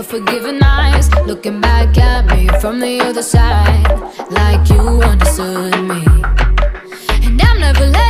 forgiving eyes, looking back at me from the other side, like you understood me. And I'm never letting